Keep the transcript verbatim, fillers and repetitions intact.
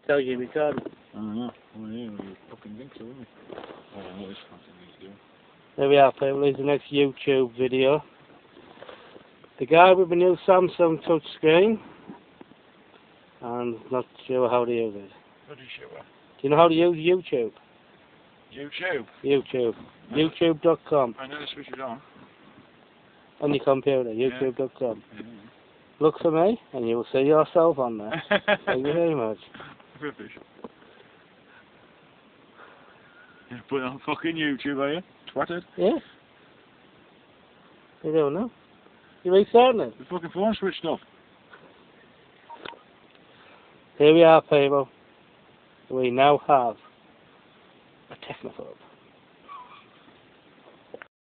Tell you recording. I don't know. Well, yeah, you fucking think so, wouldn't you? I don't know what this fucking needs doing. There we are, people. Here's the next YouTube video. The guy with a new Samsung touchscreen. And not sure how to use it. Bloody sure. Do you know how to use YouTube? YouTube? YouTube. YouTube dot com. I know to switch it on. On your computer. YouTube dot com. Yeah. Look for me, and you will see yourself on there. Thank you very much. Rubbish. You put it on fucking YouTube, are you? Twatted? Yeah. You don't know. You restarting it? The fucking phone switched off. Here we are, people. We now have a technophobe.